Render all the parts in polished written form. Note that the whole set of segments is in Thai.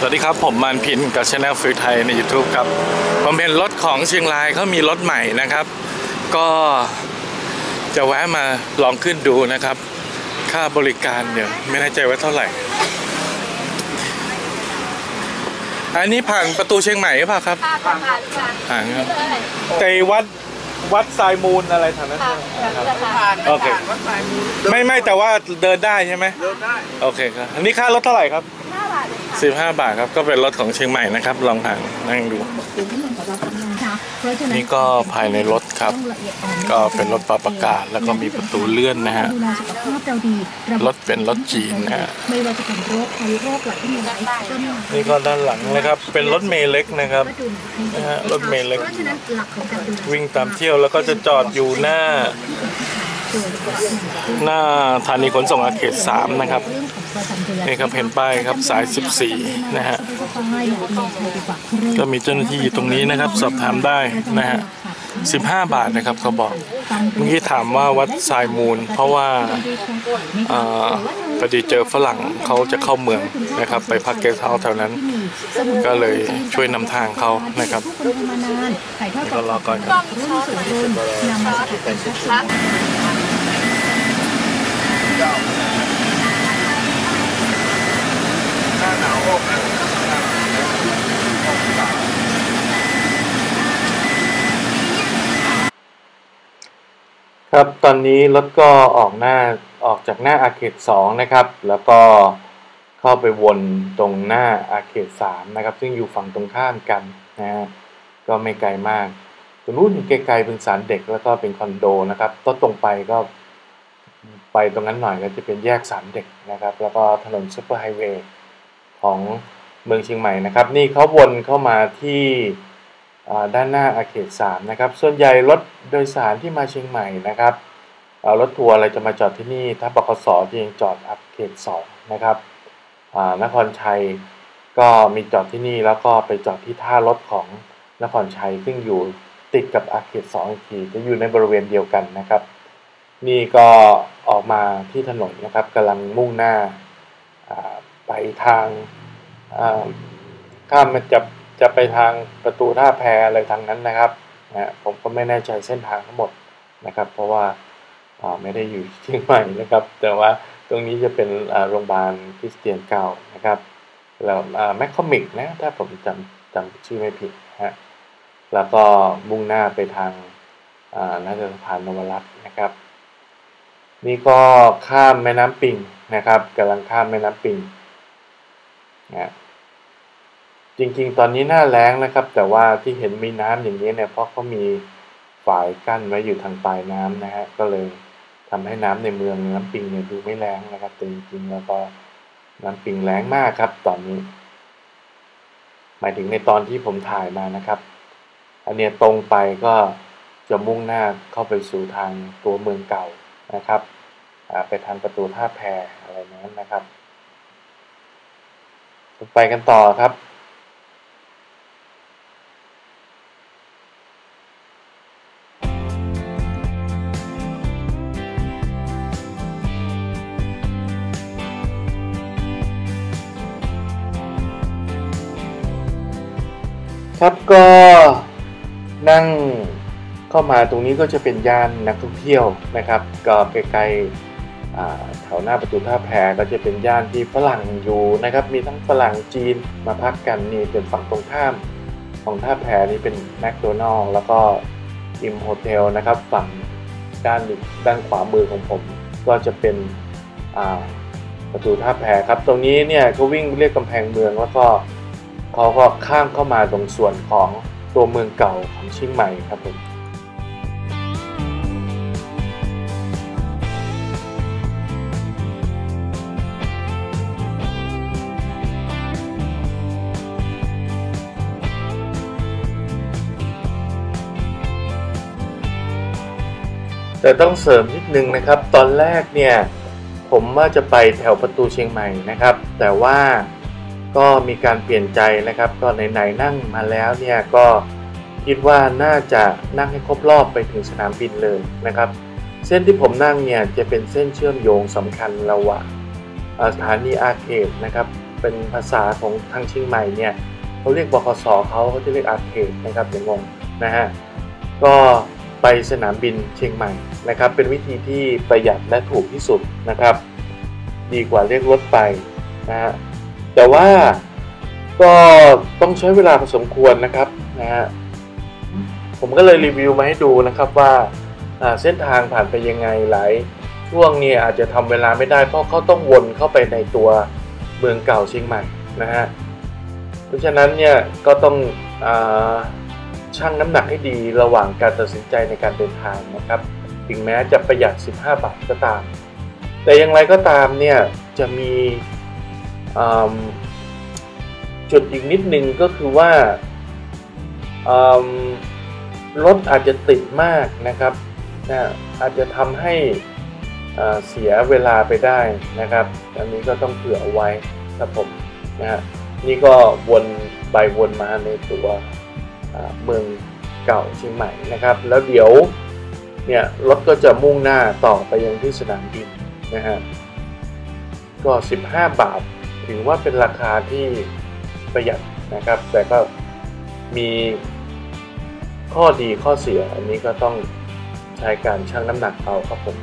วัสดีครับผมมานพินกับ Channel ฟิลไทยใน YouTube ครับผมเห็นรถของเชียงรายเขามีรถใหม่นะครับก็จะแวะมาลองขึ้นดูนะครับค่าบริการเนี่ยไม่แน่ใจว่าเท่าไหร่อันนี้ผ่านประตูเชียงใหม่หรือเปล่าครับผ่านครับไปวัดทรายมูลอะไรทางนั้นโอเคไม่แต่ว่าเดินได้ใช่ไหมเดินได้โอเคครับอันนี้ค่ารถเท่าไหร่ครับ15 บาทครับก็เป็นรถของเชียงใหม่นะครับลองทางนั่งดูนี่ก็ภายในรถครับก็เป็นรถปรับอากาศแล้วก็มีประตูเลื่อนนะฮะรถเป็นรถจีนนะฮะนี่ก็ด้านหลังนะครับเป็นรถเมล์เล็กนะครับรถเมล์เล็กวิ่งตามเที่ยวแล้วก็จะจอดอยู่หน้าสถานีขนส่งอาเขต3นะครับนี่ครับเห็นป้ายครับสาย14นะฮะก็มีเจ้าหน้าที่อยู่ตรงนี้นะครับสอบถามได้นะฮะ15 บาทนะครับเขาบอกเมื่อกี้ถามว่าวัดทรายมูลเพราะว่าพอดีเจอฝรั่งเขาจะเข้าเมืองนะครับไปพักเกสต์เฮาส์แถวนั้นก็เลยช่วยนำทางเขานะครับก็รอก่อนครับครับตอนนี้รถก็ออกจากหน้าอาเขต2นะครับแล้วก็เข้าไปวนตรงหน้าอาเขต3นะครับซึ่งอยู่ฝั่งตรงข้ามกันนะฮะก็ไม่ไกลมากตรงนู้นไกลๆเป็นศาลเด็กแล้วก็เป็นคอนโดนะครับต้นตรงไปก็ไปตรงนั้นหน่อยก็จะเป็นแยกศาลเด็กนะครับแล้วก็ถนนซุปเปอร์ไฮเวย์ของเมืองเชียงใหม่นะครับนี่เขาวนเข้ามาที่ด้านหน้าอาเขต3นะครับส่วนใหญ่รถโดยสารที่มาเชียงใหม่นะครับรถทัวร์อะไรจะมาจอดที่นี่ถ้าบขสที่ยังจอดอาเขต2นะครับนครชัยก็มีจอดที่นี่แล้วก็ไปจอดที่ท่ารถของนครชัยซึ่งอยู่ติดกับอาเขต2อีกทีจะอยู่ในบริเวณเดียวกันนะครับนี่ก็ออกมาที่ถนนนะครับกำลังมุ่งหน้าไปทางข้ามมันจะไปทางประตูท่าแพอะไรทางนั้นนะครับผมก็ไม่แน่ใจเส้นทางทั้งหมดนะครับเพราะว่าไม่ได้อยู่เชียงใหม่นะครับแต่ว่าตรงนี้จะเป็นโรงพยาบาลคริสเตียนเก่านะครับแล้วแมคคอมิกนะถ้าผมจำชื่อไม่ผิดฮะแล้วก็มุ่งหน้าไปทางน่าจะสะพานนวรัตน์นะครับนี่ก็ข้ามแม่น้ำปิงนะครับกำลังข้ามแม่น้ำปิงนะจริงๆตอนนี้หน้าแล้งนะครับแต่ว่าที่เห็นมีน้ำอย่างนี้เนี่ยเพราะเขามีฝายกั้นไว้อยู่ทางปลายน้ำนะฮะก็เลยทำให้น้ำในเมืองน้ำปิงเนี่ยดูไม่แล้งนะครับแต่จริงๆแล้วก็น้ำปิงแล้งมากครับตอนนี้หมายถึงในตอนที่ผมถ่ายมานะครับอันนี้ตรงไปก็จะมุ่งหน้าเข้าไปสู่ทางตัวเมืองเก่านะครับไปทางประตูท่าแพอะไรนั้นนะครับไปกันต่อครับครับก็นั่งเข้ามาตรงนี้ก็จะเป็นย่านนักท่องเที่ยวนะครับก็ใกล้ๆแถวหน้าประตูท่าแพก็จะเป็นย่านที่ฝรั่งอยู่นะครับมีทั้งฝรั่งจีนมาพักกันนี่เป็นฝั่งตรงข้ามของท่าแพนี่เป็นแมคโดนัลล์แล้วก็อิมโฮเทลนะครับฝั่งด้านขวามือของผมก็จะเป็นประตูท่าแพครับตรงนี้เนี่ยก็วิ่งเรียกกำแพงเมืองแล้วก็เขาก็ข้ามเข้ามาตรงส่วนของตัวเมืองเก่าของเชียงใหม่ครับผมแต่ต้องเสริมนิดนึงนะครับตอนแรกเนี่ยผมว่าจะไปแถวประตูเชียงใหม่นะครับแต่ว่าก็มีการเปลี่ยนใจนะครับก็ไหนๆนั่งมาแล้วเนี่ยก็คิดว่าน่าจะนั่งให้ครบรอบไปถึงสนามบินเลยนะครับเส้นที่ผมนั่งเนี่ยจะเป็นเส้นเชื่อมโยงสำคัญระหว่างสถานีอาเขตนะครับเป็นภาษาของทางเชียงใหม่เนี่ยเขาเรียกบขส.เขาจะเรียกอาร์เคดนะครับอย่างงงนะฮะก็ไปสนามบินเชียงใหม่นะครับเป็นวิธีที่ประหยัดและถูกที่สุดนะครับดีกว่าเรียกรถไปนะฮะแต่ว่าก็ต้องใช้เวลาพอสมควรนะครับนะฮะผมก็เลยรีวิวมาให้ดูนะครับว่าเส้นทางผ่านไปยังไงหลายช่วงนี้อาจจะทำเวลาไม่ได้เพราะเขาต้องวนเข้าไปในตัวเมืองเก่าเชียงใหม่นะฮะเพราะฉะนั้นเนี่ยก็ต้องชั่งน้ำหนักให้ดีระหว่างการตัดสินใจในการเดินทางนะครับถึงแม้จะประหยัด15 บาทก็ตามแต่อย่างไรก็ตามเนี่ยจะมีจุดอีกนิดนึงก็คือว่ารถอาจจะติดมากนะครับอาจจะทำให้เสียเวลาไปได้นะครับอันนี้ก็ต้องเผื่อเอาไว้ครับผมนะฮะนี่ก็วนไปวนมาในตัวเมืองเก่าเชียงใหม่นะครับแล้วเดี๋ยวเนี่ยรถก็จะมุ่งหน้าต่อไปยังที่สนามบินนะฮะก็15 บาทถือว่าเป็นราคาที่ประหยัดนะครับแต่ก็มีข้อดีข้อเสียอันนี้ก็ต้องใช้การชั่งน้ำหนักเอาครับผม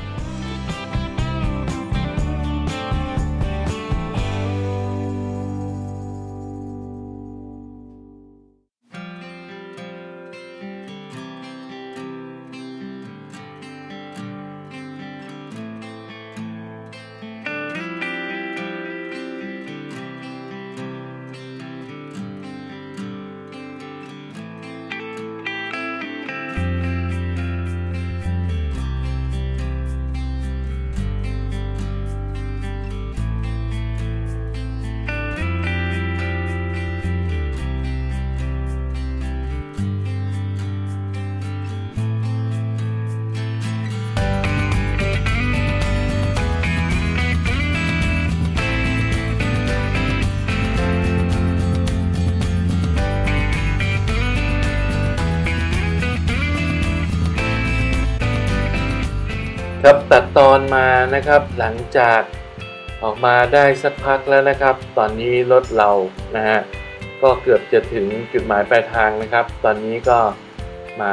ครับตัดตอนมานะครับหลังจากออกมาได้สักพักแล้วนะครับตอนนี้รถเรานะฮะก็เกือบจะถึงจุดหมายปลายทางนะครับตอนนี้ก็มา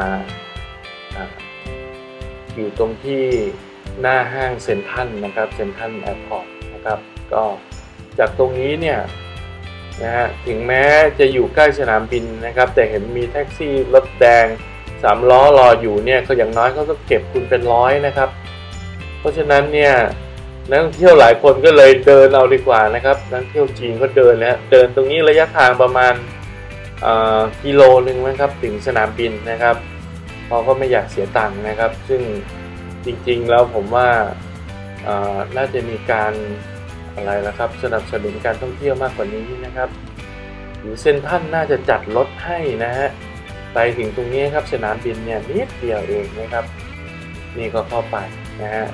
อยู่ตรงที่หน้าห้างเซ็นทรัลนะครับเซ็นทรัลแอร์พอร์ตนะครับก็จากตรงนี้เนี่ยนะฮะถึงแม้จะอยู่ใกล้สนามบินนะครับแต่เห็นมีแท็กซี่รถแดง3 ล้อรออยู่เนี่ยก็อย่างน้อยเขาต้องเก็บคุณเป็น100นะครับเพราะฉะนั้นเนี่ยนักท่องเที่ยวหลายคนก็เลยเดินเอาดีกว่านะครับนักท่องเที่ยวจีนก็เดินแล้วเดินตรงนี้ระยะทางประมาณกิโลนึงนะครับถึงสนามบินนะครับเพราะก็ไม่อยากเสียตังค์นะครับซึ่งจริงๆแล้วผมว่าน่าจะมีการอะไรล่ะครับสนับสนุนการท่องเที่ยวมากกว่านี้นะครับหรือเซ็นทรัลน่าจะจัดรถให้นะฮะไปถึงตรงนี้ครับสนามบินเนี่ยนิดเดียวเองนะครับนี่ก็เข้าไปนะฮะ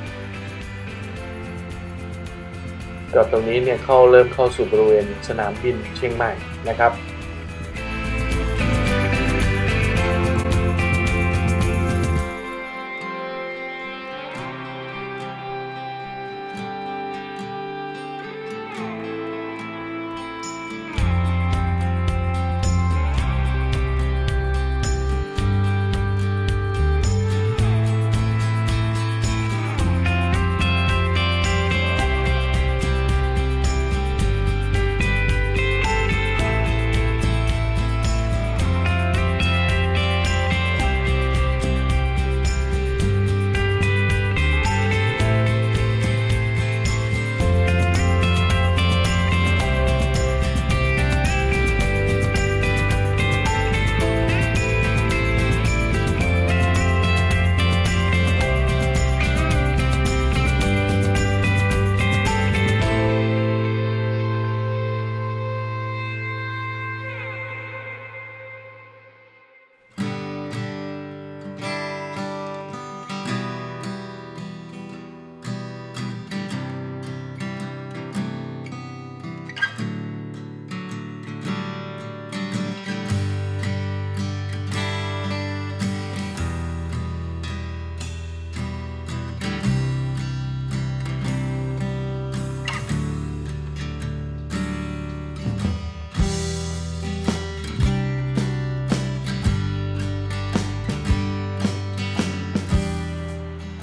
ก็ตรงนี้เนี่ยเริ่มเข้าสู่บริเวณสนามบินเชียงใหม่นะครับ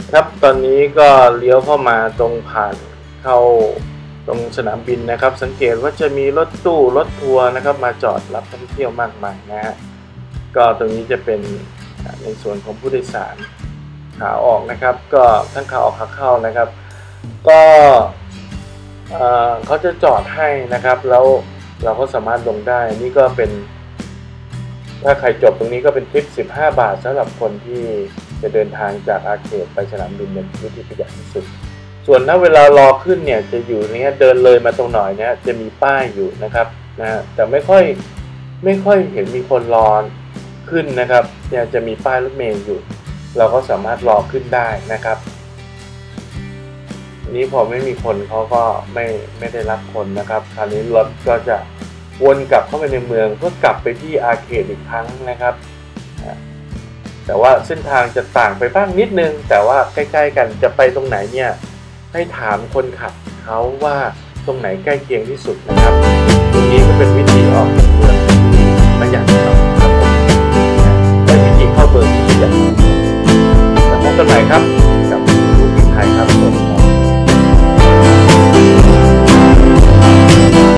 ครับตอนนี้ก็เลี้ยวเข้ามาตรงผ่านเข้าตรงสนามบินนะครับสังเกตว่าจะมีรถตู้รถทัวร์นะครับมาจอดรับท่องเที่ยวมากมายนะฮะก็ตรงนี้จะเป็นในส่วนของผู้โดยสารขาออกนะครับก็ทั้งขาออกขาเข้านะครับก็เขาจะจอดให้นะครับแล้วเราก็สามารถลงได้นี่ก็เป็นถ้าใครจบตรงนี้ก็เป็นทริป15 บาทสำหรับคนที่จะเดินทางจากอาเขตไปสนามบินเป็นวิธีประหยัดที่สุดส่วนถ้าเวลารอขึ้นเนี่ยจะอยู่เนี้ยเดินเลยมาตรงหน่อยเนี่ยจะมีป้ายอยู่นะครับนะแต่ไม่ค่อยเห็นมีคนรอขึ้นนะครับเนี่ยจะมีป้ายรถเมล์อยู่เราก็สามารถรอขึ้นได้นะครับนี้พอไม่มีคนเขาก็ไม่ได้รับคนนะครับคราวนี้รถก็จะวนกลับเข้าไปในเมืองเพื่อกลับไปที่อาเขตอีกครั้งนะครับแต่ว่าเส้นทางจะต่างไปบ้างนิดนึงแต่ว่าใกล้ๆกันจะไปตรงไหนเนี่ยให้ถามคนขับเขาว่าตรงไหนใกล้เคียงที่สุดนะครับตรงนี้ก็เป็นวิธีออกเมืองที่ประหยัดหน่อยครับผมเป็นวิธีเข้าเมืองที่ประหยัดแล้วพบกันใหม่ครับ